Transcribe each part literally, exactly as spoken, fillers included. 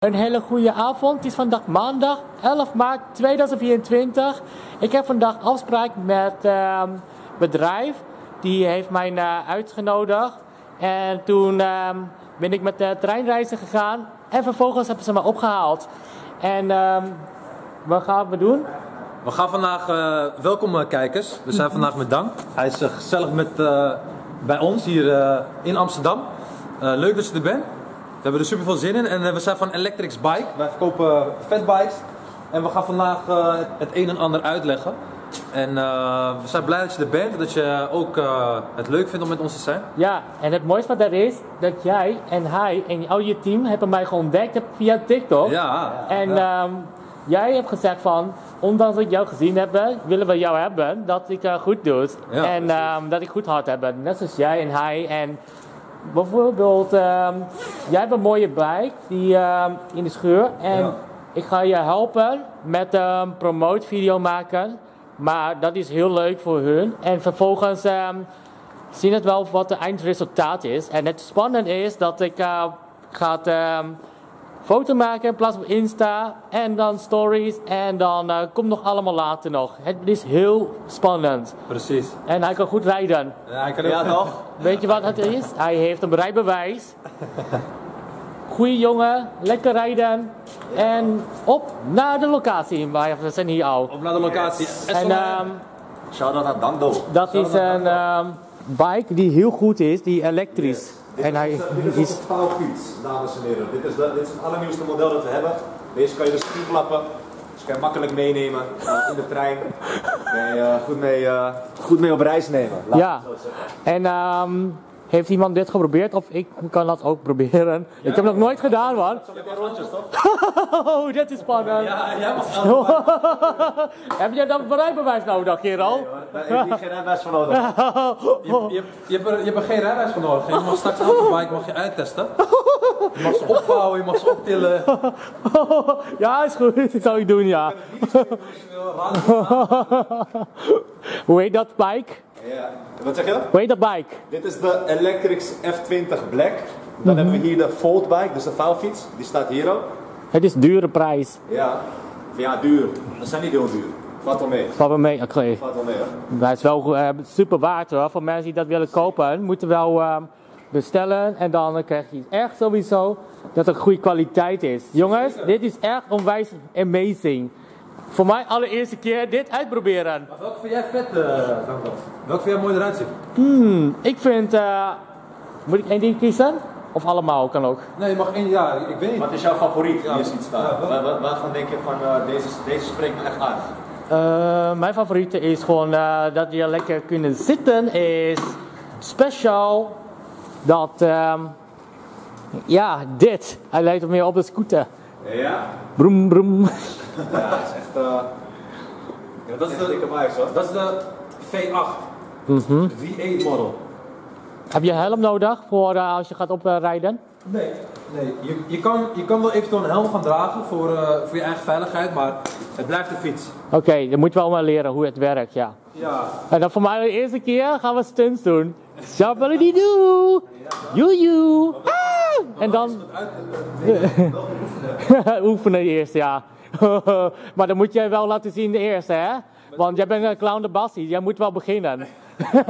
Een hele goede avond. Het is vandaag maandag elf maart tweeduizend vierentwintig. Ik heb vandaag afspraak met een uh, bedrijf. Die heeft mij uh, uitgenodigd. En toen uh, ben ik met de treinreizen gegaan. En vervolgens hebben ze me opgehaald. En uh, wat gaan we doen? We gaan vandaag, uh, welkom uh, kijkers. We zijn vandaag met Dang. Hij is uh, gezellig met, uh, bij ons hier uh, in Amsterdam. Uh, leuk dat je er bent. We hebben er super veel zin in en uh, we zijn van Electrics Bike. Wij verkopen fatbikes en we gaan vandaag uh, het een en ander uitleggen. En uh, we zijn blij dat je er bent en dat je ook uh, het leuk vindt om met ons te zijn. Ja, en het mooiste wat er is, dat jij en hij en al je team hebben mij geontdekt via TikTok. Ja. En ja. Um, jij hebt gezegd van, ondanks dat ik jou gezien heb, willen we jou hebben, dat ik uh, goed doe. Ja, en um, dat ik goed hard heb. Net zoals jij en hij. En bijvoorbeeld, um, jij hebt een mooie bike die, um, in de schuur. En ja. ik ga je helpen met een promote video maken. Maar dat is heel leuk voor hun. En vervolgens um, zien het wel wat het eindresultaat is. En het spannende is dat ik uh, ga um, foto maken in plaats van Insta. En dan stories. En dan uh, komt nog allemaal later nog. Het is heel spannend. Precies. En hij kan goed rijden. Ja, hij kan ja toch? Weet je wat het is? Hij heeft een rijbewijs. Goeie jongen, lekker rijden. En op naar de locatie. We zijn hier al. Op naar de locatie. En um, shout-out naar Dando. Dat Shout is een um, bike die heel goed is, die elektrisch. Yes. Dit, en hij is, dit is onze vouwfiets, dames en heren. Dit is, de, dit is het allernieuwste model dat we hebben. Deze kan je dus inklappen. Dus kan je makkelijk meenemen uh, in de trein. Kan je uh, goed, mee, uh, goed mee op reis nemen. Laat ja. En um, heeft iemand dit geprobeerd? Of ik kan dat ook proberen? Ja, ik heb het nog nooit gedaan, man. Je hebt rondjes, toch? Oh, dit is spannend. Ja, jij mag Heb jij dan een rijbewijs nodig, Gerald? Nee hoor, daar heb je geen rijbewijs voor nodig. Je, je, je, hebt er, je hebt er geen rijbewijs voor nodig. Je mag straks elke bike mag je uittesten. Je mag ze opvouwen, je mag ze optillen. Ja, is goed. Dat zou ik doen, ja. Hoe heet dat bike? Ja. Wat zeg je? Hoe heet dat bike? Dit is de Electrics F twintig Black. Dan mm-hmm. hebben we hier de Fold bike, dus de vouwfiets. Die staat hier ook. Het is dure prijs. Ja, ja duur. Dat zijn niet heel duur. Valt wel mee. Valt wel mee, oké. Okay. Valt wel mee, hoor. Dat is wel uh, super waard, hoor. Voor mensen die dat willen kopen, moeten wel uh, bestellen. En dan uh, krijg je echt sowieso dat het goede kwaliteit is. Jongens, zeker. Dit is echt onwijs amazing. Voor mij allereerste keer dit uitproberen. Maar welke vind jij vet, uh, Danko? Welke vind jij mooi eruit zien? Hmm, ik vind... Uh, moet ik één ding kiezen? Of allemaal, kan ook. Nee, je mag één, ja, ik weet niet. Wat is jouw favoriet? Ja. Hier ziet staan. Ja, waar, waarvan denk je van uh, deze, deze spreekt me echt aan? Uh, mijn favoriete is gewoon uh, dat je lekker kunnen zitten is speciaal dat... Um, ja, dit. Hij lijkt meer op de scooter. Ja? Broem, broem. Ja, dat is echt... Uh, ja, dat is de dikke bike, hoor. Dat is de V acht. Mm-hmm. De V acht model. Heb je helm nodig voor uh, als je gaat oprijden? Uh, nee, nee. Je, je, kan, je kan wel eventueel een helm gaan dragen voor, uh, voor je eigen veiligheid, maar het blijft een fiets. Oké, okay, je moet wel maar leren hoe het werkt, ja. Ja. En dan voor mij de eerste keer gaan we stunts doen. Shabbaladidoe! Joejoe! Ah! En dan... Oefenen eerst, ja. Maar dan moet jij wel laten zien de eerste, hè? Want jij bent een clown de Bassie, jij moet wel beginnen. Gaan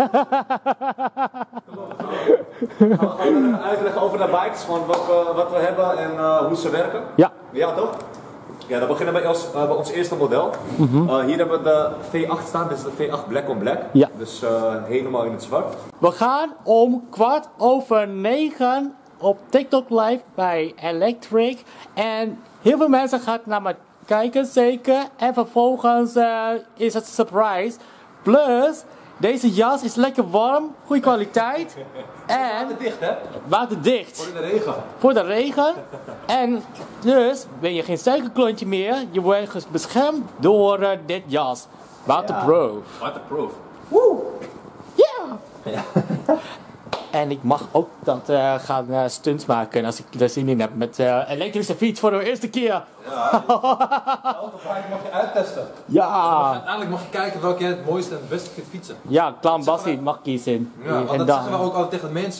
we gewoon uitleggen over de bikes, gewoon wat we, wat we hebben en uh, hoe ze werken? Ja. Ja, toch? Ja, dan beginnen we bij ons, uh, bij ons eerste model. Mm-hmm. uh, hier hebben we de V acht staan, dit is de V acht Black on Black. Ja. Dus uh, helemaal in het zwart. We gaan om kwart over negen op TikTok live bij Electric. En heel veel mensen gaan naar me kijken, zeker. En vervolgens uh, is het surprise. Plus, deze jas is lekker warm, goede kwaliteit. En waterdicht, hè? Waterdicht. Voor de regen. Voor de regen. En dus ben je geen suikerklontje meer. Je wordt beschermd door uh, dit jas. Waterproof. Ja. Waterproof. Woe! Yeah. Ja! En ik mag ook dat uh, gaan uh, stunts maken als ik er zin in heb met uh, elektrische fiets voor de eerste keer. Ja, elke bike mag je uittesten. Ja. Dus uiteindelijk mag je kijken welke jij het mooiste en het beste vindt fietsen. Ja, Clown Bassie mag kiezen. Ja, want en dat dan... zeggen we ook altijd tegen de mensen.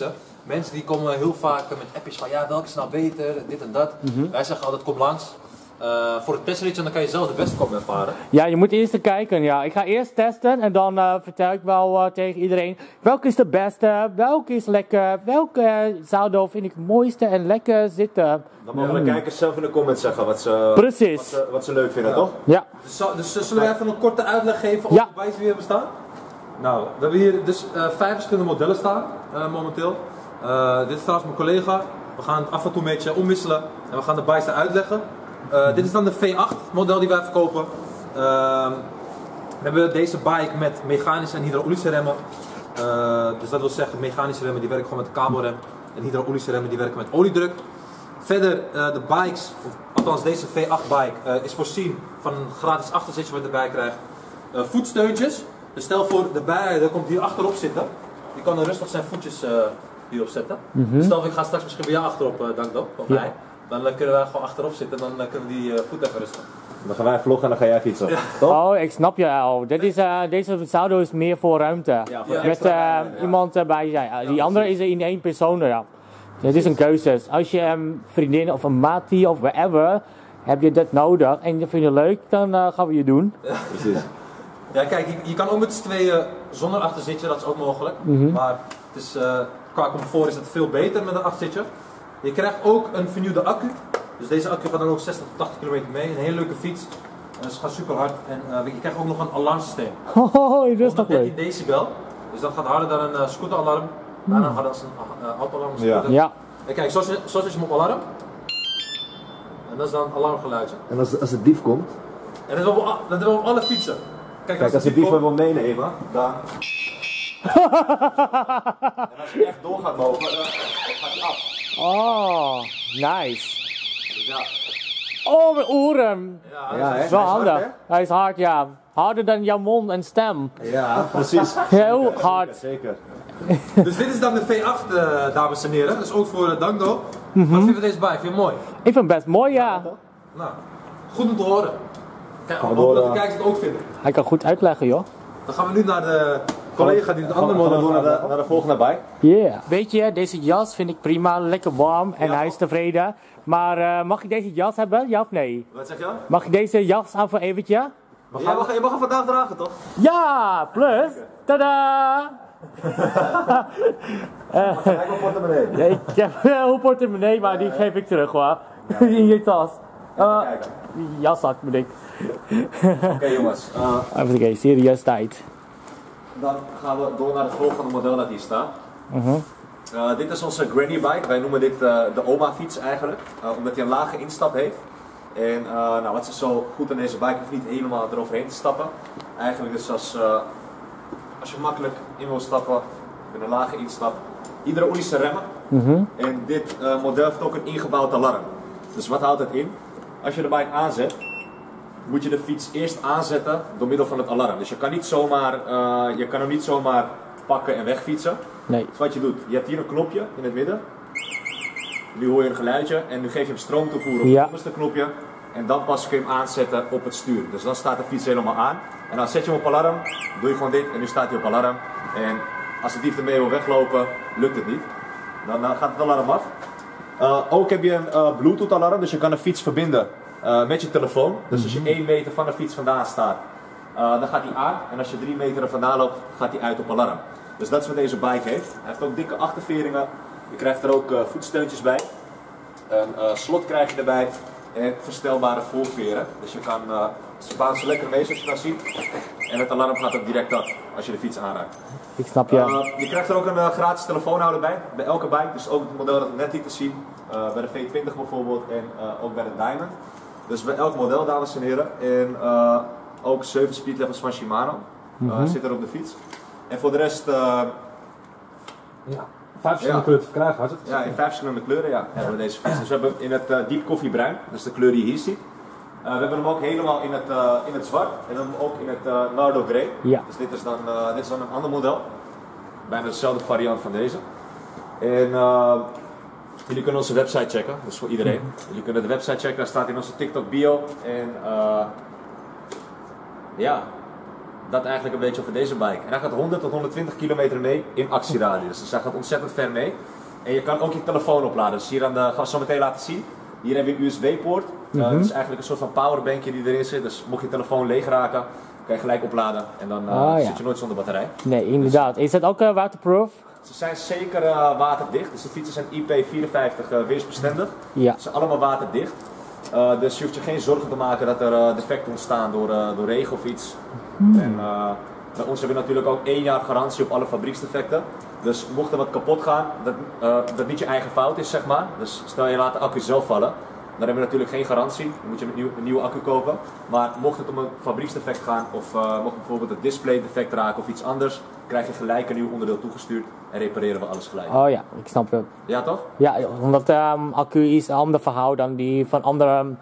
mensen die komen heel vaak met appjes van ja, welke is nou beter, dit en dat. Mhm. Wij zeggen altijd kom langs. Uh, voor het testritje dan kan je zelf de beste kop ervaren. Ja, je moet eerst kijken. Ja. Ik ga eerst testen en dan uh, vertel ik wel uh, tegen iedereen welke is de beste, welke is lekker, welke zouden vind ik het mooiste en lekker zitten. Dan mogen de kijkers zelf in de comments zeggen wat ze, Precies. Wat ze, wat ze leuk vinden, Ja. toch? Ja. Dus, zo- dus uh, zullen we even een korte uitleg geven over Ja. de bikes die we hebben staan? Nou, we hebben hier dus uh, vijf verschillende modellen staan uh, momenteel. Uh, dit is trouwens mijn collega. We gaan het af en toe een beetje omwisselen en we gaan de bikes uitleggen. Uh, dit is dan de V acht model die wij verkopen. Uh, we hebben deze bike met mechanische en hydraulische remmen. Uh, dus dat wil zeggen, mechanische remmen die werken gewoon met kabelrem. En hydraulische remmen die werken met oliedruk. Verder, uh, de bikes, of, althans deze V acht bike, uh, is voorzien van een gratis achterzitje wat je erbij krijgt. Uh, voetsteuntjes. Dus stel voor, de bijrijder komt hier achterop zitten. Die kan er rustig zijn voetjes uh, hierop zetten. Mhm. Stel voor, ik ga straks misschien bij jou achterop, uh, Dankdo, of Ja. mij. Dan uh, kunnen wij gewoon achterop zitten en dan uh, kunnen we die uh, voet even rusten. Dan gaan wij vloggen en dan ga jij fietsen. Ja. Toch? Oh, ik snap je al. Dit is, uh, deze Saudo is meer voor ruimte. Ja, voor Ja. Met extra uh, ruimte, ja. iemand erbij zijn. Uh, die Ja, andere is er in één persoon. Ja. Het is een keuze. Als je een vriendin of een matie of whatever, heb je dat nodig en je vindt het leuk, dan uh, gaan we je doen. Precies. Ja, kijk, je, je kan ook met z'n tweeën zonder achterzitje, dat is ook mogelijk. Mhm. Maar het is, uh, qua comfort is het veel beter met een achterzitje. Je krijgt ook een vernieuwde accu. Dus deze accu gaat dan ook zestig tot tachtig kilometer mee. Een hele leuke fiets. En ze gaat super hard. En uh, je krijgt ook nog een alarmsysteem. Oh, dat is toch honderddertien leuk. decibel. Dus dat gaat harder dan een uh, scooteralarm. Bijna harder als een uh, autoalarm. Ja. Ja. En kijk, zo zet zo zet je hem op alarm. En dat is dan een alarmgeluidje. En als, als de dief komt, En dat doen we op, dat doen we op alle fietsen. Kijk, kijk als de die dief komt- hem wil meenemen, dan... en als je echt door gaat lopen, dan gaat hij af. Oh, nice. Dus ja, Oh, mijn oren. Ja, ja hè? Dat is wel Hij is hard, handig. Hij is hard, ja. Harder dan jouw mond en stem. hè? Ja, precies. Heel hard. Zeker. Dus dit is dan de V acht, uh, dames en heren. Dus ook voor uh, Dankdo. Wat vind je deze bike? Vind je hem mooi? Ik vind het best mooi, ja. Nou, goed om te horen. Kijk, Gaan we hoop door, dat de uh, kijkers het ook vinden. Hij kan goed uitleggen, joh. Dan gaan we nu naar de collega die het andere Gaan we model door naar gaat de, naar de volgende bike. Yeah. Weet je, deze jas vind ik prima, lekker warm en Ja. hij is tevreden. Maar uh, mag ik deze jas hebben, ja of nee? Wat zeg je? Mag ik deze jas aan voor eventje? Je mag, je mag hem vandaag dragen, toch? Ja, plus, tada! Kijk op portemonnee. Ja, ik heb een portemonnee, maar die geef ik terug, hoor. In je tas. Uh, Kijken. jaszak moet ik. Oké jongens, uh, Even kijken, serieus tijd. dan gaan we door naar het volgende model dat hier staat. Mhm. Uh, dit is onze granny bike. Wij noemen dit uh, de oma fiets eigenlijk, uh, omdat hij een lage instap heeft. En uh, nou, wat is zo goed aan deze bike, hoeft niet helemaal eroverheen te stappen. Eigenlijk dus als, uh, als je makkelijk in wil stappen, met een lage instap, hydraulische remmen. Mhm. En dit uh, model heeft ook een ingebouwd alarm. Dus wat houdt het in? Als je de bike aanzet, moet je de fiets eerst aanzetten door middel van het alarm. Dus je kan, niet zomaar, uh, je kan hem niet zomaar pakken en wegfietsen. Nee. Dus wat je doet, je hebt hier een knopje in het midden. Nu hoor je een geluidje en nu geef je hem stroom toevoeren op Ja. het onderste knopje. En dan pas kun je hem aanzetten op het stuur. Dus dan staat de fiets helemaal aan. En dan zet je hem op alarm, doe je gewoon dit en nu staat hij op alarm. En als de dief ermee wil weglopen, lukt het niet. Dan uh, gaat het alarm af. Uh, ook heb je een uh, Bluetooth alarm, dus je kan de fiets verbinden uh, met je telefoon. Dus als je één meter van de fiets vandaan staat, uh, dan gaat hij aan. En als je drie meter er vandaan loopt, gaat hij uit op alarm. Dus dat is wat deze bike heeft. Hij heeft ook dikke achterveringen. Je krijgt er ook uh, voetsteuntjes bij. Een uh, slot krijg je erbij. En verstelbare voorveren. Dus je kan, uh, ze baan ze lekker mee zoals je dat ziet. En het alarm gaat ook direct af als je de fiets aanraakt. Ik snap je. Uh, je krijgt er ook een uh, gratis telefoonhouder bij, bij elke bike. Dus ook het model dat we net lieten zien, uh, bij de V twintig bijvoorbeeld en uh, ook bij de Diamond. Dus bij elk model, dames en heren. En uh, ook zeven speedlevels van Shimano uh, Mhm. zitten er op de fiets. En voor de rest, uh, Ja, vijf verschillende Ja. kleuren te verkrijgen, was het? ja, in vijf verschillende kleuren ja, hebben we deze fiets. Dus we hebben in het uh, diep koffiebruin, dat is de kleur die je hier ziet. Uh, we hebben hem ook helemaal in het, uh, in het zwart en dan ook in het uh, Nardo Grey. Ja. Dus dit is, dan, uh, dit is dan een ander model. Bijna dezelfde variant van deze. En uh, jullie kunnen onze website checken, dus voor iedereen. Jullie kunnen de website checken, daar staat in onze TikTok bio. En uh, ja, dat eigenlijk een beetje over deze bike. En hij gaat honderd tot honderdtwintig kilometer mee in actieradius. Dus hij gaat ontzettend ver mee. En je kan ook je telefoon opladen. Dus hier aan de, gaan we zo meteen laten zien. Hier heb je een U S B-poort. Uh, Mhm. Het is eigenlijk een soort van powerbankje die erin zit. Dus mocht je telefoon leeg raken, kan je gelijk opladen. En dan uh, Ah, ja. zit je nooit zonder batterij. Nee, inderdaad. Is dat ook uh, waterproof? Ze zijn zeker uh, waterdicht. Dus de fietsen zijn I P vierenvijftig uh, weersbestendig. Ja. Ze zijn allemaal waterdicht. Uh, dus je hoeft je geen zorgen te maken dat er uh, defecten ontstaan door, uh, door regen of iets. Hmm. En, uh, bij ons hebben we natuurlijk ook één jaar garantie op alle fabrieksdefecten. Dus mocht er wat kapot gaan, dat, uh, dat niet je eigen fout is, zeg maar. Dus stel je laat de accu zelf vallen, dan hebben we natuurlijk geen garantie. Dan moet je een, nieuw, een nieuwe accu kopen. Maar mocht het om een fabrieksdefect gaan, of uh, mocht bijvoorbeeld het display defect raken of iets anders, krijg je gelijk een nieuw onderdeel toegestuurd en repareren we alles gelijk. Oh ja, ik snap het. Ja toch? Ja, omdat um, accu is een ander verhaal dan die van andere um,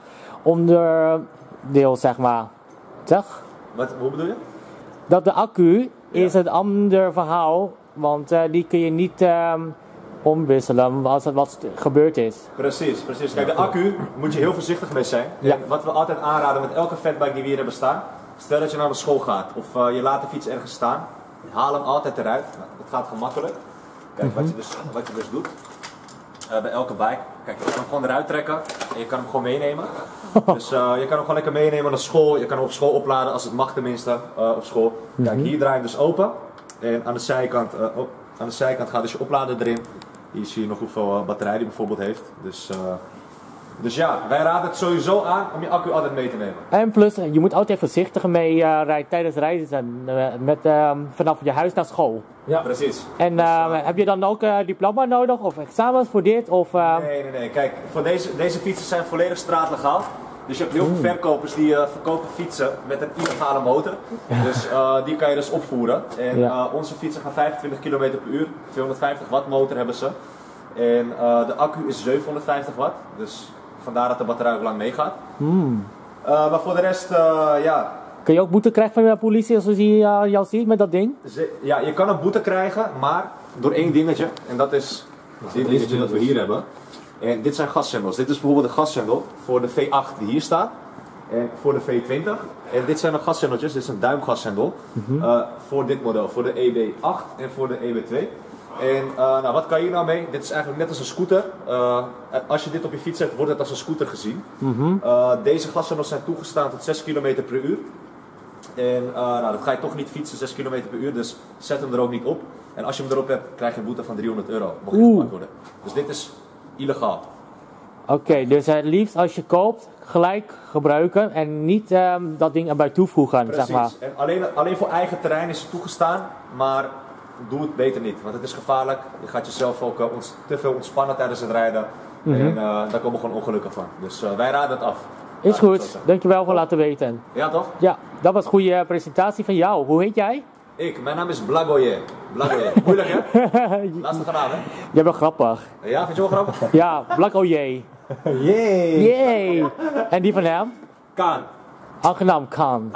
onderdeel, zeg maar. Zeg? Wat, hoe bedoel je? Dat de accu is Ja. een ander verhaal, want uh, die kun je niet um, omwisselen als er wat gebeurd is. Precies, precies. Kijk, de accu moet je heel voorzichtig mee zijn. Ja. En wat we altijd aanraden met elke fatbike die we hier hebben staan. Stel dat je naar de school gaat of uh, je laat de fiets ergens staan. Haal hem altijd eruit. Nou, dat gaat gemakkelijk. Kijk, wat, je dus, wat je dus doet. Uh, bij elke bike. Kijk, je kan hem gewoon eruit trekken en je kan hem gewoon meenemen. Dus uh, je kan hem gewoon lekker meenemen naar school. Je kan hem op school opladen als het mag tenminste uh, op school. Kijk, hier draai je hem dus open. En aan de zijkant, uh, oh, aan de zijkant gaat dus je oplader erin. Hier zie je nog hoeveel uh, batterij die bijvoorbeeld heeft. Dus, uh, dus ja, wij raden het sowieso aan om je accu altijd mee te nemen. En plus, je moet altijd voorzichtig mee uh, rijden tijdens reizen uh, met, um, vanaf je huis naar school. Ja, precies. En uh, heb je dan ook uh, diploma nodig of examens voor dit? Of, uh... Nee, nee, nee. Kijk, voor deze, deze fietsen zijn volledig straatlegaal. Dus je hebt heel veel verkopers die uh, verkopen fietsen met een illegale motor. Dus uh, die kan je dus opvoeren. En Ja. uh, onze fietsen gaan vijfentwintig kilometer per uur. tweehonderdvijftig watt motor hebben ze. En uh, de accu is zevenhonderdvijftig watt. Dus vandaar dat de batterij ook lang meegaat. Hmm. Uh, maar voor de rest, uh, ja, Kun je ook boete krijgen van de politie als je uh, jou ziet met dat ding? Ze- Ja, je kan een boete krijgen, maar door één dingetje. En dat is dit dingetje dat we hier hebben. En dit zijn gashendels. Dit is bijvoorbeeld een gashendel voor de V acht die hier staat. En voor de V twintig. En dit zijn de gashendeltjes. Dit is een duimgashendel. uh, voor dit model. Voor de E B acht en voor de E B twee. En uh, nou, wat kan je hier nou mee? Dit is eigenlijk net als een scooter. Uh, als je dit op je fiets zet, wordt het als een scooter gezien. Uh, deze gashendels zijn toegestaan tot zes kilometer per uur. En uh, nou, dat ga je toch niet fietsen, zes kilometer per uur, dus zet hem er ook niet op. En als je hem erop hebt, krijg je een boete van driehonderd euro, mocht je Oeh. gepakt worden. Dus dit is illegaal. Oké, okay, dus het liefst als je koopt, gelijk gebruiken en niet um, dat ding erbij toevoegen, Precies. zeg maar. En alleen, alleen voor eigen terrein is het toegestaan, maar doe het beter niet. Want het is gevaarlijk, je gaat jezelf ook uh, ons, te veel ontspannen tijdens het rijden. Mhm. En uh, daar komen gewoon ongelukken van. Dus uh, wij raden het af. Is Laat ik het zo goed, zeggen. dankjewel voor laten weten. Ja toch? Ja, dat was een goede presentatie van jou. Hoe heet jij? Ik, mijn naam is Blagoje. Blagoje. Moeilijk hè? Lastige naam hè? Jij bent grappig. Ja, vind je wel grappig? Ja, Black Oje. Yay! Yay! En die van hem? Kaan. Aangenaam Khan.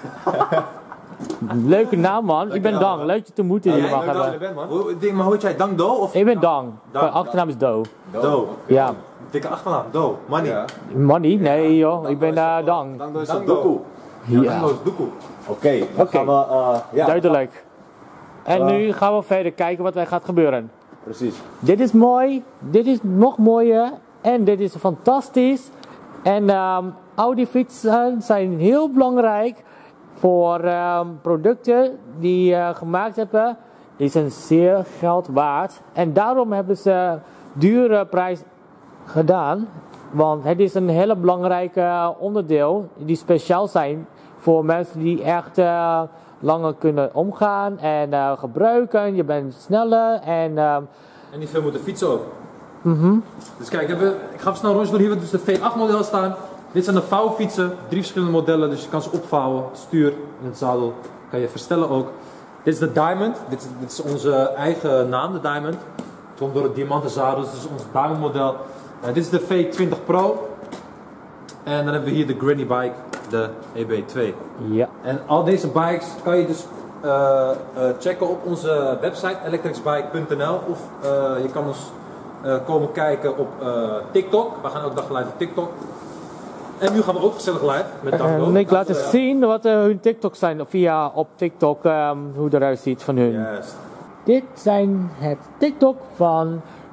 Leuke naam man. Ik ben naam, Dang. man. Leuk je te moeten hier Leuk mag dat je er hebben. bent man. Hoe, ding, maar hoe heet jij? Dang Do? Of Ik ben Dang. Dang, Mijn achternaam is Do. Do? Ja. Dikke achternaam. Do. Money. Ja. Money? Nee joh, ik ben uh, Dang. Dan is Dang het Do. doekoe. Ja. Ja. Dang Do is doekoe. Oké, dan Oké. gaan we, uh, ja, Duidelijk. En Uh. nu gaan we verder kijken wat er gaat gebeuren. precies. Dit is mooi, dit is nog mooier en dit is fantastisch. En um, Audi fietsen zijn heel belangrijk voor um, producten die uh, gemaakt hebben. Die zijn zeer geld waard. En daarom hebben ze dure prijs gedaan. Want het is een hele belangrijke onderdeel die speciaal zijn voor mensen die echt uh, langer kunnen omgaan en uh, gebruiken. Je bent sneller en um, En niet veel moeten fietsen ook. Dus kijk, ik, heb, ik ga even snel een rondje door. Hier hebben we dus de V acht model staan. Dit zijn de vouwfietsen, drie verschillende modellen, dus je kan ze opvouwen, stuur in het zadel, kan je verstellen ook. Dit is de Diamond, dit is, dit is onze eigen naam, de Diamond. Het komt door het diamanten zadel, dus dit is ons Diamond model. Uh, dit is de V twintig Pro. En dan hebben we hier de Granny Bike, de E B twee. ja. En al deze bikes kan je dus uh, uh, checken op onze website electricsbike punt n l of uh, je kan ons uh, komen kijken op uh, TikTok. We gaan elke dag live op TikTok. En nu gaan we ook gezellig live met Danko. En ik laat eens zien wat uh, hun TikToks zijn via op TikTok, um, hoe het eruit ziet van hun. Juist. Dit zijn het TikTok van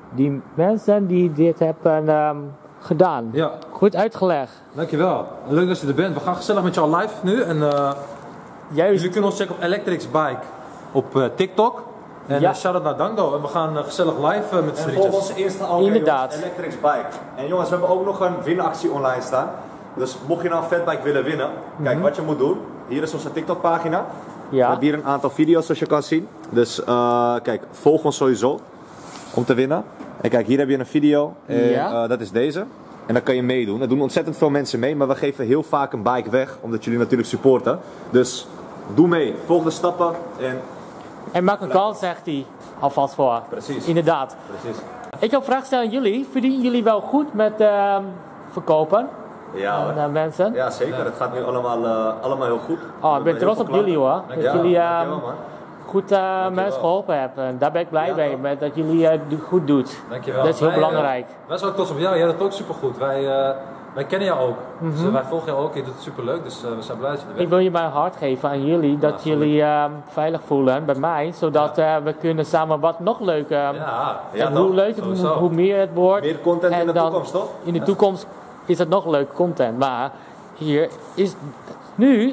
die mensen die dit hebben um, gedaan. Ja. Goed uitgelegd. Dankjewel. Leuk dat je er bent. We gaan gezellig met jou live nu. En, uh, Juist. jullie kunnen ons checken op Electrics Bike op uh, TikTok. En ja. uh, shout-out naar Dango. En we gaan uh, gezellig live uh, met z'n En drietjes. volg onze Insta ook, Inderdaad. jongens, Electrics Bike. En jongens, we hebben ook nog een winactie online staan. Dus mocht je nou een fatbike willen winnen, kijk Mhm. wat je moet doen. Hier is onze TikTok pagina. We Ja. hebben hier een aantal video's zoals je kan zien. Dus uh, kijk, volg ons sowieso om te winnen. En kijk, hier heb je een video. En, Ja. uh, dat is deze. En dan kan je meedoen. Er doen ontzettend veel mensen mee, maar we geven heel vaak een bike weg. Omdat jullie natuurlijk supporten. Dus doe mee. Volg de stappen. En En maak een kans, zegt hij. Alvast voor. Precies. Inderdaad. precies. Ik heb een vraag stellen aan jullie. Verdienen jullie wel goed met um, verkopen Ja hoor. aan uh, mensen? Ja, zeker. Het gaat nu allemaal, uh, allemaal heel goed. Oh, ik ben Heel trots veel op jullie hoor. klanten. Dat Ja, jullie um, dankjewel, man. goed uh, mensen geholpen hebben. Daar ben ik blij Ja, mee. toch? Met dat jullie het uh, goed doet. Dankjewel. Dat is heel Wij, belangrijk. Uh, wij zijn ook trots op jou. Jij doet het ook supergoed. Wij, uh, wij kennen jou ook. Mhm. Dus uh, wij volgen jou ook. Je doet het superleuk. Dus uh, we zijn blij dat je er Ik bent. wil je mijn hart geven aan jullie. Dat Ja, jullie um, veilig voelen bij mij. Zodat uh, we kunnen samen wat nog leuker. Ja, Ja, en toch? hoe leuker, hoe, Sowieso. hoe meer het wordt. Meer content en in de dan toekomst, toch? In de toekomst is het nog leuk content. Maar hier is nu.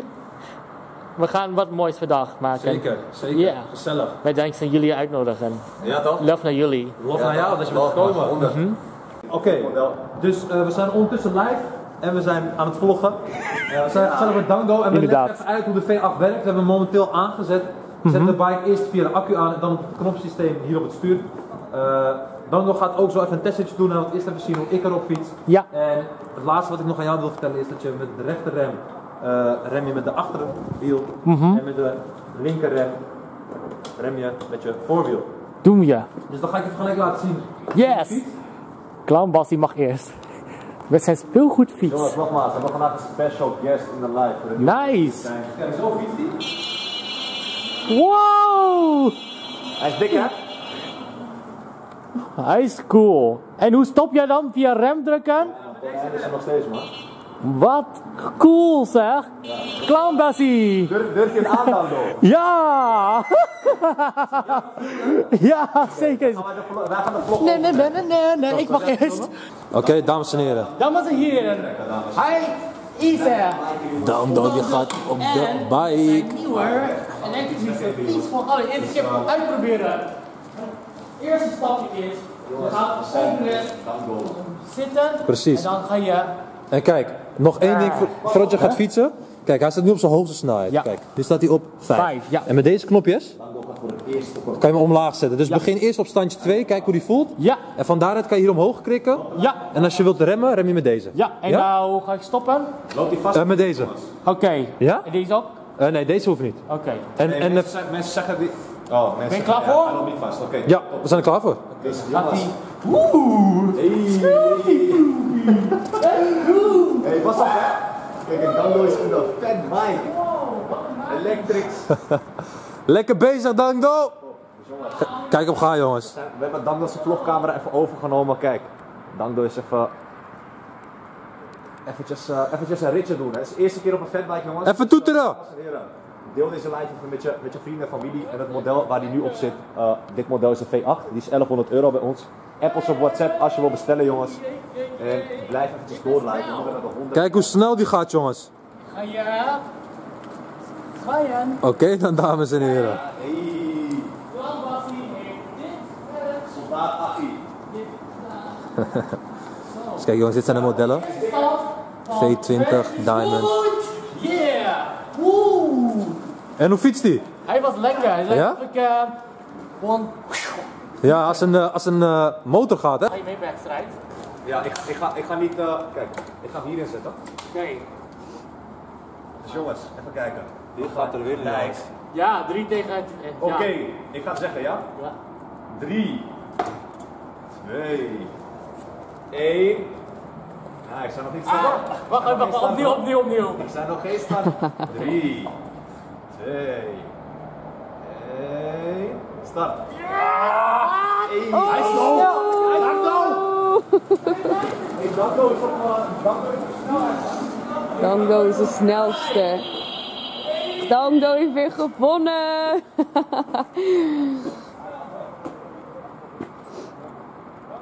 We gaan wat moois vandaag maken. Zeker, zeker. Ja. Gezellig. Wij dankzij jullie uitnodigen. Ja, toch? Love naar jullie. Lof Ja, naar jou toch? dat je bent Love, gekomen. honderd. Oké, dus uh, we zijn ondertussen live en we zijn aan het vloggen. Uh, we zijn gezellig met Dango en we Inderdaad. leggen even uit hoe de V acht werkt. We hebben hem momenteel aangezet. We zetten de bike eerst via de accu aan en dan op het knopsysteem hier op het stuur. Uh, Dango gaat ook zo even een testje doen en we eerst even zien hoe ik erop fiets. Ja. En het laatste wat ik nog aan jou wil vertellen is dat je met de rechterrem uh, rem je met de achterwiel en met de linkerrem rem je met je voorwiel. Doen we. Dus dan ga ik even gelijk laten zien. Yes. Clown Bas die mag eerst. Met zijn speelgoedfiets. Jongens, nogmaals, we hebben vandaag een special guest in de live. Voor de Nice. Kijk, zo fietst hij. Wow. Hij is dik, hè? Hij is cool. En hoe stop jij dan? Via rem drukken? Hij is er nog steeds, man. Wat cool zeg. Clown Bassie. Durf, durf je hem aan dan, door? Ja. Ja, zeker. Wij gaan de vlog Nee, nee, nee, nee, nee, nee. Ik mag eerst. Oké, okay, dames en heren. Dames en heren. Hij is er. Dango, je gaat op de bike. Nieuwe elektrische fiets voor alle eerste keer uitproberen. Het eerste stapje is, je gaat overleg zitten. Precies. En dan ga je. En kijk, nog één ding voor, voordat je gaat fietsen. Kijk, hij staat nu op zijn hoogste snelheid. Ja. Kijk, nu staat hij op vijf. Vijf, ja. En met deze knopjes kan je hem omlaag zetten. Dus Ja. begin eerst op standje twee, kijk hoe die voelt. Ja, En van daaruit kan je hier omhoog krikken. ja, En als je wilt remmen, rem je met deze. ja. En nou ga ik stoppen. Loopt hij vast? Uh, met deze. Oké. Ja? En deze ook? Uh, nee, deze hoeft niet. Oké. En, Nee, en, mensen, uh, zeggen, mensen zeggen die... Oh, mensen Ben je zeggen, klaar voor? Ja, hij loopt niet vast, oké. ja, we zijn er klaar voor. Deze Gaat jongens. hij. Oeh. Hey, pas op, hè. Kijk, en Dango is in de fat bike. Electrics. Lekker bezig, Dango! Kijk op ga, jongens. We hebben Dango's vlogcamera even overgenomen. Kijk, Dango is even... Eventjes, uh, eventjes een ritje doen. Hè. Het is de eerste keer op een fatbike, jongens. Even toeteren! Dames en heren, deel deze live even met je, met je vrienden en familie. En het model waar die nu op zit, uh, dit model is de V acht. Die is elfhonderd euro bij ons. Apples op WhatsApp als je wil bestellen, jongens. En blijf eventjes doorliken. We hebben er honderd. Kijk hoe snel die gaat, jongens. Ga je. Ga je. Oké okay, dan, dames en heren. Hey, Clown Bassie heeft dit. soldaat Achie. Dus kijk, jongens, dit zijn de modellen. V twintig, Diamond. Goed. Yeah. Woe. En hoe fietst die? Hij was lekker. Hij zei Ja? of ik. Uh, gewoon. Ja, als een, uh, als een uh, motor gaat, hè? Ga je mee bij wedstrijd? Ja, ik, ik, ga, ik ga niet... Uh, kijk, ik ga hem hierin zetten. Oké. Dus jongens, even kijken. Dit gaat er weer in. Ja, drie tegen. Uh, Oké, ja. ik ga het zeggen, ja? Ja. drie, twee, één. Ja, ik sta nog niet staan. Ah, wacht even, wacht, opnieuw, opnieuw, opnieuw. Ik sta nog geen start. drie, twee, één. Start. Hey, hij is snel. Hij is snel. Hey, Dango is op, uh, Dango is op snelheid. Dango is de snelste. Dango heeft weer gewonnen.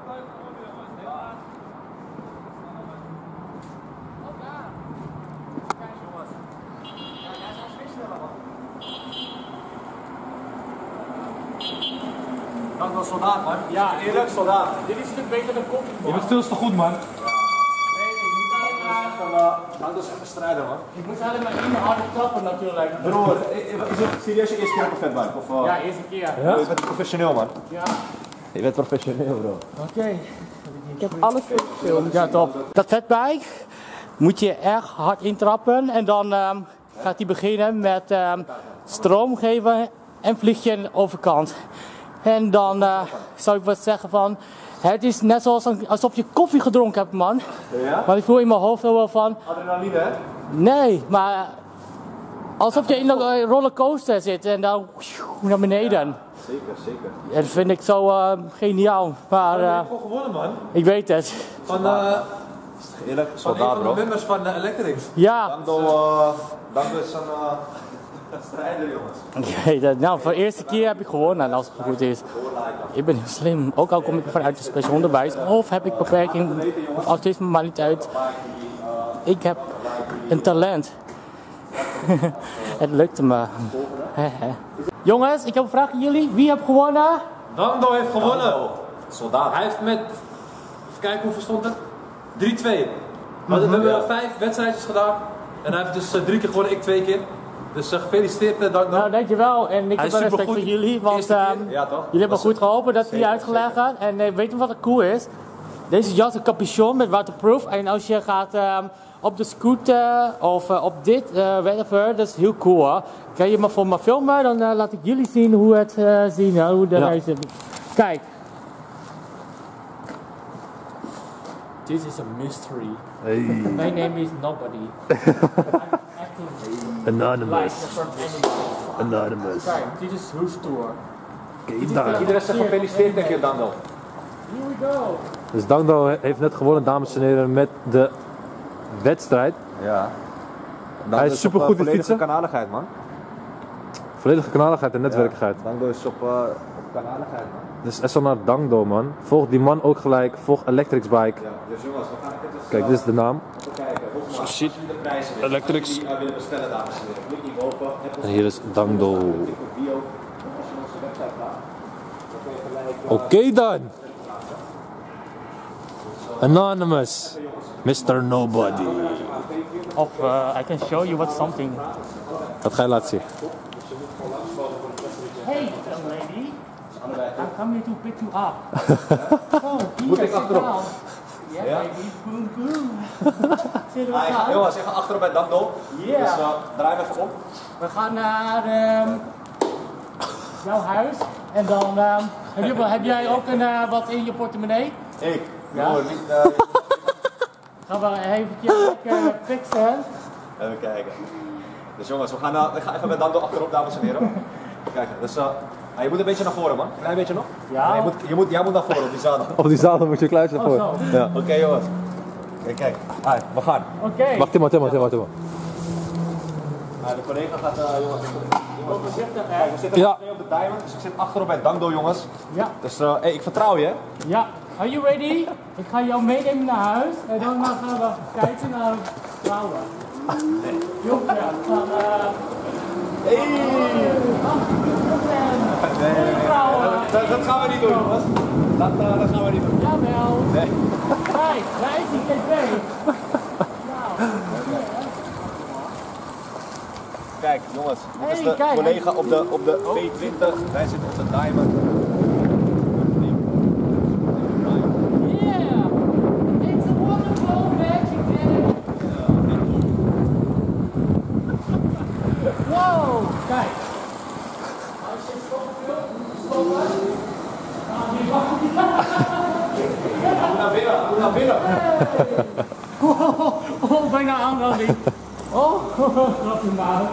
een soldaat, man. Ja, Eerlijk, soldaat. dit is een stuk beter dan koffie. Je bent veel te goed, man. Nee, ik moet alleen maar, Dat is echt een strijder, man. ik moet alleen maar in harde trappen natuurlijk. Broer, is het serieus je eerste keer op een fatbike? Of, uh, Ja, eerste keer. ja? Je bent professioneel, man. Ja. Je bent professioneel, bro. Oké. Ik heb alles gefilmd. Ja, top. Dat fatbike moet je erg hard intrappen en dan um, gaat hij beginnen met um, stroom geven en vlieg je aan de overkant. En dan uh, zou ik wat zeggen van, het is net zoals een, alsof je koffie gedronken hebt, man. Ja? Maar ik voel in mijn hoofd wel van, Adrenaline, hè? nee, maar alsof je in een rollercoaster zit en dan naar beneden. Zeker, zeker. Dat vind ik zo uh, geniaal, maar Je uh, hebt gewoon gewonnen, man. ik weet het. Van, uh, Eerlijk, van een soldaat, van de bro. members van uh, Electrics. Ja. Dando, uh, Dando is een uh, strijder, jongens. Ik weet het. Nou, voor de eerste keer heb ik gewonnen als het goed is. Ik ben heel slim, ook al kom ik vanuit het speciaal onderwijs. Of heb ik beperking of autisme, maar niet uit. Ik heb een talent. Het lukte me. Jongens, ik heb een vraag aan jullie. Wie heeft gewonnen? Dando heeft gewonnen. Soldaat. Hij heeft met, even kijken hoeveel stond het? drie twee. We hebben vijf wedstrijdjes gedaan. En hij heeft dus uh, drie keer gewonnen, ik twee keer. Dus uh, gefeliciteerd, uh, Dando. Nou, dankjewel. En ik Hij heb is wel respect supergoed. voor jullie, want Eerste keer. ehm, Ja, toch? jullie hebben goed geholpen, dat heb je uitgelegd. En uh, weet je wat er cool is? Deze jas is een capuchon met waterproof. En als je gaat um, op de scooter of uh, op dit, uh, whatever, dat is heel cool, hoor. Kan je me voor me filmen? Dan uh, laat ik jullie zien hoe het uh, zien, uh, hoe de Ja. reis is. Kijk. This is a mystery. Hey, My name is nobody. I'm acting like anonymous, from anyone. anonymous. Kijk, dit is hoe stoer. Kijk daar. Iedereen zegt gefeliciteerd, denk je, Dando. Here we go. Dus Dando heeft net gewonnen, dames en heren, met de wedstrijd. Ja. Hij is supergoed in volledige fietsen. kanaligheid, man. Volledige kanaligheid en netwerkigheid. Dando is op, uh, op kanaligheid, man. Dus S L naar Dando, man. Volg die man ook gelijk. Volg Electrics Bike. Ja, dus jongens, we gaan even Kijk, dit is de naam. kijken. Nogmaals, Ziet de prijzen weer. Electrics. Die uh, willen bestellen, dames en heren. Klik hierboven. Heb ons En hier is Dando. klik op bio. Als je onze website gaat, dan kun je gelijk... uh, Oké dan. Anonymous. mister Nobody. Of uh, I can show you what something. Dat ga je laten zien. Hey, young lady. I'm coming to pick you up. Oh, Moet here, ik sit achterop? down. Yeah, Ja? baby. Boom, boom. Zullen we Ah, ik ga- gaan? jongens, ik ga achterop bij Dando. Ja. Dus uh, draai hem even om. We gaan naar ehm, jouw huis. En dan um, heb, je, heb jij ook een, uh, wat in je portemonnee? Ik? Ja. Jongen, niet... uh, Gaan we eventjes uh, fixen. Even kijken. Dus jongens, we gaan, uh, ik ga even met Dando achterop, dames en heren. Kijk, dus uh, ah, je moet een beetje naar voren, man. Klein beetje nog. Ja. Nee, je moet, je moet, jij moet naar voren op die zadel. Op die zadel moet je kluitje Oh, voor. zo. Ja. Oké, jongens. Kijk, kijk. Ah, we gaan. Oké. Wacht, Timmo, Timmo, Timmo, Timmo. Ah, de collega gaat, uh, jongens. Ook voorzichtig, hè? We zitten Ja. ja. op de diamond, dus ik zit achterop bij Dando, jongens. Ja. Dus uh, hey, ik vertrouw je, hè. Ja. Are you ready? Ik ga jou meenemen naar huis. En dan uh, gaan we kijken naar vrouwen. Jongen, we gaan... Uh, Hey. vrouwen. Dat, dat gaan we niet doen, jongens. Dat, uh, dat gaan we niet doen. Jawel. Nee. Kijk, daar is die tv. Kijk, jongens. Dit is Hey, de kijk. collega op de, op de V twintig. Wij zitten op de diamond. Yeah. It's a wonderful magic day. Wow. Kijk. Als je zo stoppen. Naar binnen, naar binnen. Oh, oh, bijna aanranding. Oh, grapje maken.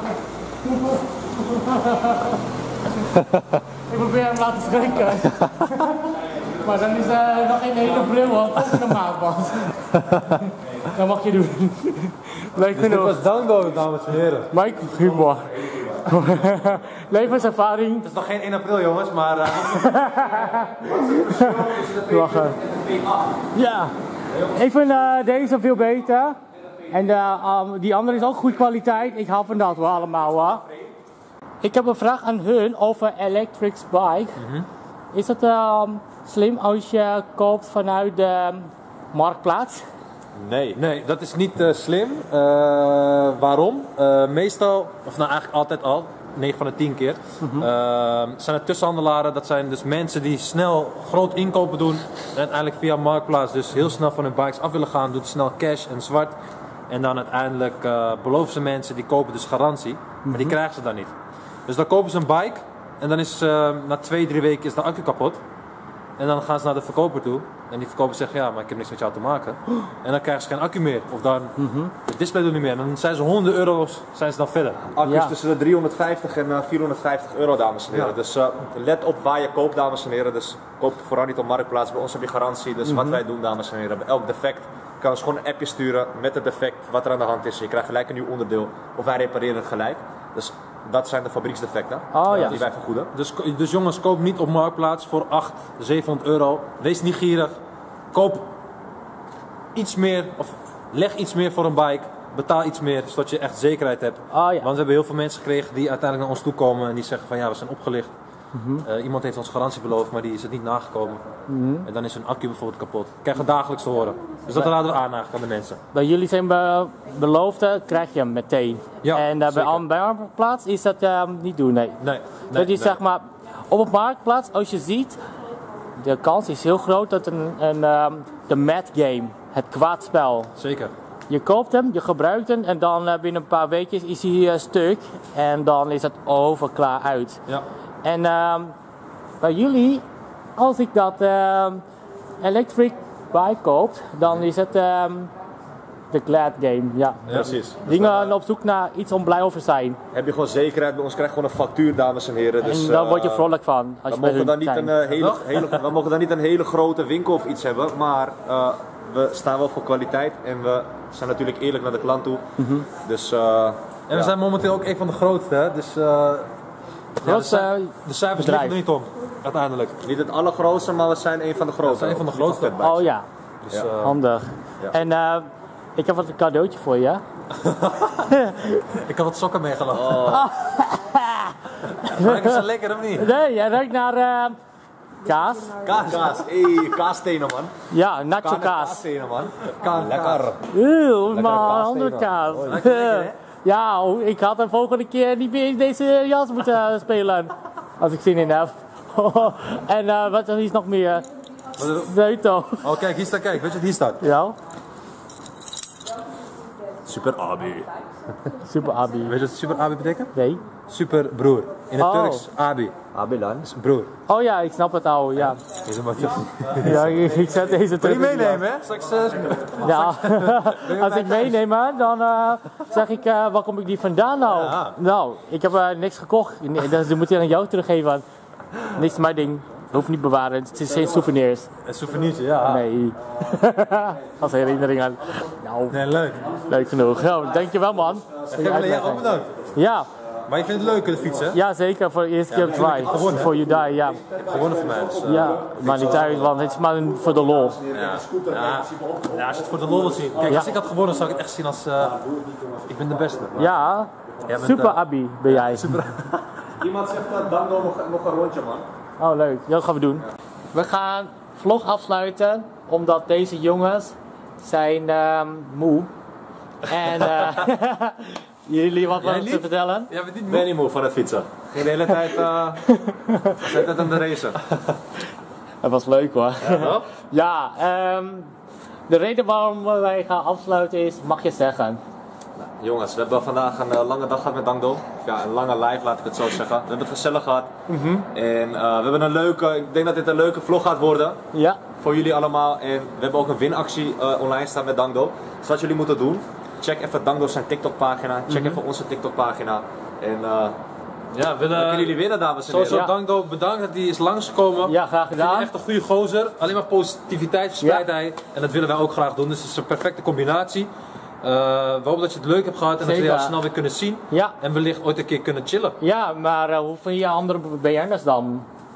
Ik probeer hem laten schrikken. Maar dan is er nog geen hele bril op, volgende maand pas. Dat mag je doen. Leuk Dit genoeg. was Dando, dames en heren. Mike, humor. Levenservaring. Het is nog geen één april, jongens, maar... Uh, Lachen. Ja. Ik vind uh, deze veel beter. En uh, um, die andere is ook goede kwaliteit. Ik hou van dat hoor, allemaal hoor. Ik heb een vraag aan hun over Electrics Bike. Mm-hmm. is het ehm, slim als je koopt vanuit de marktplaats? Nee. Nee, dat is niet uh, slim. Uh, waarom? Uh, meestal, of nou eigenlijk altijd al, negen van de tien keer, mm-hmm. uh, zijn het tussenhandelaren. Dat zijn dus mensen die snel groot inkopen doen en uiteindelijk via marktplaats dus heel snel van hun bikes af willen gaan, doen snel cash en zwart. En dan uiteindelijk uh, beloven ze mensen, die kopen dus garantie, mm-hmm. maar die krijgen ze dan niet. Dus dan kopen ze een bike en dan is uh, na twee, drie weken is de accu kapot. En dan gaan ze naar de verkoper toe. En die verkoper zegt, ja, maar ik heb niks met jou te maken. En dan krijgen ze geen accu meer. Of dan, mm-hmm. het display doet niet meer. En dan zijn ze honderden euro's, zijn ze dan verder. Accu's ja. tussen de driehonderdvijftig en uh, vierhonderdvijftig euro, dames en heren. Ja. Dus uh, let op waar je koopt, dames en heren. Dus koop vooral niet op marktplaats. Bij ons heb je garantie. Dus mm-hmm. wat wij doen, dames en heren, bij elk defect kan ons gewoon een appje sturen met het defect, wat er aan de hand is. Je krijgt gelijk een nieuw onderdeel. Of wij repareren het gelijk. Dus dat zijn de fabrieksdefecten oh, ja. die wij vergoeden. Dus, dus jongens, koop niet op marktplaats voor achthonderd, zevenhonderd euro. Wees niet gierig. Koop iets meer, of leg iets meer voor een bike. Betaal iets meer, zodat je echt zekerheid hebt. Oh, ja. Want we hebben heel veel mensen gekregen die uiteindelijk naar ons toe komen en die zeggen van ja, we zijn opgelicht. Mm-hmm. Uh, iemand heeft ons garantie beloofd, maar die is het niet nagekomen. Mm-hmm. En dan is hun accu bijvoorbeeld kapot. Krijgen we dagelijks te horen. Dus dat raden we aan eigenlijk aan de mensen. Bij jullie zijn be beloofde, krijg je hem meteen. Ja, en uh, bij een marktplaats is dat uh, niet doen, nee. Nee, nee, dat is nee. zeg maar, op een marktplaats, als je ziet, de kans is heel groot dat een, een um, de mad game, het kwaadspel. Zeker. Je koopt hem, je gebruikt hem en dan uh, binnen een paar weken is hij uh, stuk. En dan is het overklaar uit. Ja. En um, bij jullie, als ik dat um, electric bike koop, dan is het um, de glad game. Ja, ja precies. Dingen dus op zoek naar iets om blij over te zijn. Heb je gewoon zekerheid, bij ons krijg je gewoon een factuur, dames en heren. Dus, en daar uh, word je vrolijk van. Als we, je mogen dan niet zijn. een, uh, hele, hele, we mogen dan niet een hele grote winkel of iets hebben, maar uh, we staan wel voor kwaliteit en we zijn natuurlijk eerlijk naar de klant toe. Mm-hmm. Dus, uh, en we ja. zijn momenteel ook een van de grootste, hè? Dus uh, ja, de, cijfers, de cijfers liggen er niet om, uiteindelijk. Niet het allergrootste, maar we zijn een van de grootste. Ja, we zijn een van de grootste. Oh ja, dus, ja. Uh, handig. Ja. En uh, ik heb wat een cadeautje voor je. ik heb wat sokken meegenomen. Oh. Ruiken ze lekker of niet? Nee, jij ruikt naar uh, kaas. Kaas, kaas. Hey, kaasstenen man. Ja, nacho kaas. Kaasstenen man. Kaas. Lekker. Oeh, maar andere kaas. Oh, lekker, lekker, hè? Ja, ik had de volgende keer niet meer in deze jas moeten spelen. Als ik zin in heb. En uh, wat is nog meer? Sleutel. Oh kijk, hier staat, kijk, weet je wat hier staat? Ja. Super Abi. Super Abi. Weet je wat Super Abi betekent? Nee. Super broer. In het oh. Turks, Abi. Abi lan. Dat is broer. Oh ja, ik snap het al, ja. Is een wat ja, ik, ik zet deze terug. Wil je meenemen, hè? Straks, uh, ja, als ik meeneem, dan uh, zeg ik, uh, waar kom ik die vandaan nou? Ja. Nou, ik heb uh, niks gekocht. Nee, dat moet je aan jou teruggeven. Niks mijn ding. Hoeft niet bewaren, het is geen souvenirs. Een souvenirtje, ja. Nee. Als herinnering aan. Nou, nee, leuk. Leuk genoeg. Nou, dankjewel man. Ja, jij ook bedankt. Ja. Maar je vindt het leuk, de fietsen? Ja, zeker. Voor de eerste keer op try. Before you die, ja. Je hebt gewonnen voor mij. Dus, uh, ja, maar niet uit, want het is maar een, voor de lol. Ja. Ja. Ja, als je het voor de lol wil zien. Kijk, als ik had gewonnen, zou ik het echt zien als... Uh, ik ben de beste. Maar... Ja, bent, super uh, Abi ben jij. Super. Iemand zegt dat Dango nog, nog een rondje man. Oh leuk, dat gaan we doen. We gaan vlog afsluiten, omdat deze jongens zijn um, moe. En uh, jullie wat wat te vertellen? Ja, we niet ben niet moe van het fietsen. Geen de hele tijd uh, zit het aan de racen. Het was leuk hoor. Ja, ja um, de reden waarom wij gaan afsluiten is, mag je zeggen. Jongens, we hebben vandaag een uh, lange dag gehad met Dangdo. Ja, een lange live, laat ik het zo zeggen. We hebben het gezellig gehad. Mm-hmm. En uh, we hebben een leuke, ik denk dat dit een leuke vlog gaat worden. Ja. Voor jullie allemaal. En we hebben ook een winactie uh, online staan met Dangdo. Dus wat jullie moeten doen, check even Dangdo zijn TikTok pagina. Check mm-hmm. even onze TikTok pagina. En uh, ja, we kunnen jullie winnen, dames en heren. Sowieso ja. Dangdo, bedankt dat hij is langsgekomen. Ja, graag gedaan. Hij is echt een goede gozer. Alleen maar positiviteit verspreidt ja. hij. En dat willen wij ook graag doen. Dus het is een perfecte combinatie. Uh, we hopen dat je het leuk hebt gehad en Zeker. dat we jou snel weer kunnen zien. Ja. En wellicht ooit een keer kunnen chillen. Ja, maar uh, hoe vind je andere B N'ers dan?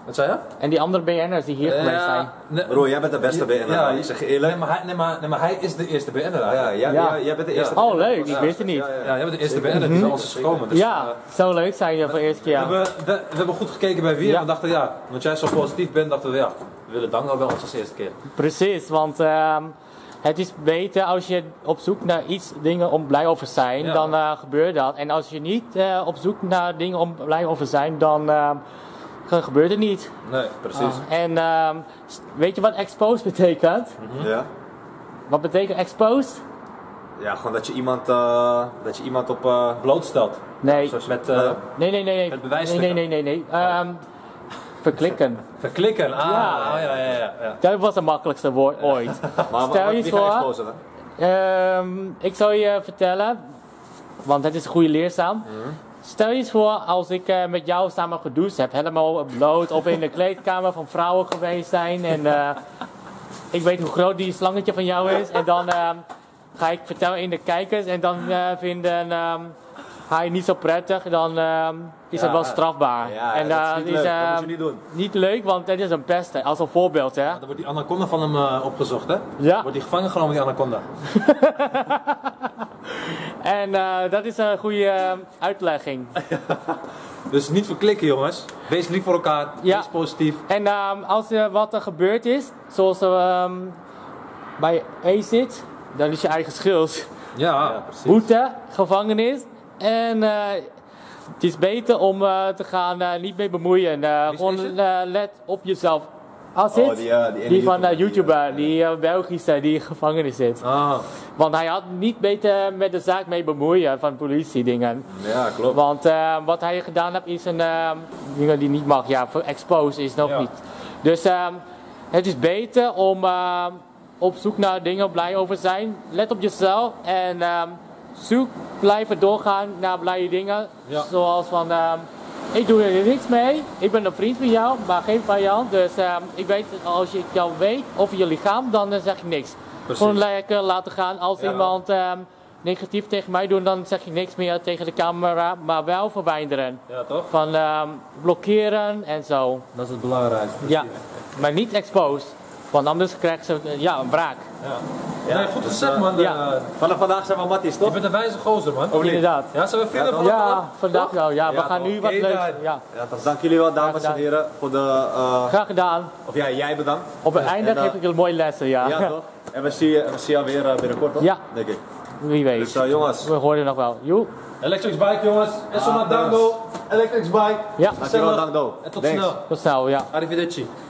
Wat zei je? En die andere B N'ers die hier geweest zijn. nee, Bro, jij bent de beste B N'er. Ja, ik zeg je eerlijk. Nee, maar hij, nee, maar, nee, maar hij is de eerste B N'er. Ja, jij, Ja. jij, jij bent de eerste. Oh leuk, ik Ja. wist het niet. Ja, ja. Ja, jij bent de eerste B N'er die bij ons is gekomen. Dus, Ja, eh, zo leuk zijn je voor de eerste keer. we, hebben, we, we hebben goed gekeken bij wie Ja. en we dachten ja, want jij zo positief bent, dachten we ja, we willen Dango bij ons als eerste keer. Precies, want ehm, het is beter als je op zoek naar iets, dingen om blij over te zijn, Ja. dan eh, gebeurt dat. En als je niet eh, op zoek naar dingen om blij over te zijn, dan ehm, gebeurt het niet. Nee, precies. En ehm, weet je wat exposed betekent? Ja. Wat betekent exposed? Ja, gewoon dat je iemand, uh, dat je iemand op... Uh, Blootstelt. Nee, Zoals met, met uh, uh, nee, nee, nee. nee. Het bewijs nee, nee, nee, nee, nee. Ehm, verklikken. verklikken. Ah, Ja. ja, ja, ja, ja, ja. Dat was het makkelijkste woord ooit. maar Stel wat, je wie ga je voor- exposen dan? Ehm, ik zal je vertellen, want het is een goede leerzaam. Stel je eens voor als ik eh, met jou samen gedoucht heb, helemaal bloot of in de kleedkamer van vrouwen geweest zijn. En eh, ik weet hoe groot die slangetje van jou is. En dan ehm, ga ik vertellen in de kijkers en dan eh, vinden ehm hij niet zo prettig. Dan ehm, is het Ja, wel strafbaar. Ja, en dat eh, is niet is, leuk. Dat ehm, moet je niet doen. niet leuk, want het is een pest, als een voorbeeld. Hè? Dan wordt die anaconda van hem uh, opgezocht, hè? Ja. Wordt hij gevangen genomen, die anaconda. En eh, dat is een goede eh, uitlegging. Dus niet verklikken, jongens. Wees lief voor elkaar. Ja. Wees positief. En ehm, als er wat er gebeurd is, zoals er ehm, bij E zit, dan is je eigen schuld. Ja. Ja, precies. Boete, gevangenis. En eh, het is beter om eh, te gaan eh, niet mee bemoeien. Eh, is gewoon deze? eh, let op jezelf. Als Oh, het, die, eh, die ene die van de YouTuber, YouTuber, die, die eh, Belgische, die in gevangenis zit. Ah. Want hij had niet beter met de zaak mee bemoeien van politie dingen. Ja, klopt. Want eh, wat hij gedaan heeft is een uh, ding die niet mag. Ja, voor expose is nog Ja. niet. Dus ehm, het is beter om uh, op zoek naar dingen blij over zijn. Let op jezelf en ehm, zoek, blijven doorgaan naar blije dingen. Ja. Zoals van, ehm, ik doe er niks mee. Ik ben een vriend van jou, maar geen vijand. Dus ehm, ik weet, als je jou weet over je lichaam, dan eh, zeg je niks. Precies. Gewoon lekker laten gaan. Als Ja. iemand ehm, negatief tegen mij doet, dan zeg je niks meer tegen de camera. Maar wel verwijderen. Ja, toch? Van ehm, blokkeren en zo. Dat is het belangrijkste. Ja, maar niet exposed. Want anders krijgt ze eh, ja, een wraak. Ja. Ja, Nee, goed dus, gezegd, eh, man. ja. Eh, Vanaf vandaag zijn we matties, je toch? bent een wijze gozer, man. Of niet? Inderdaad. Ja, zijn we vrienden Ja, van Ja, elkaar? vandaag wel. Ja, we Ja, gaan toch? nu wat Oké, leuks. dan. Ja, Ja, dan dank jullie wel, dames en gedaan. heren, voor de... eh, graag gedaan. of ja, jij bedankt. Op het einde En, eh, geef ik je mooie lessen, ja. Ja, toch? En we zien, we zien jou weer eh, binnenkort, toch? Ja. Denk ik. Wie weet. Dus eh, jongens. We horen je nog wel. Joe. Electric bike, jongens. En zo naar Dango. Electric bike. Ja, Dankjewel, Dank Do. En tot Thanks. snel. tot snel, ja. Arrivederci.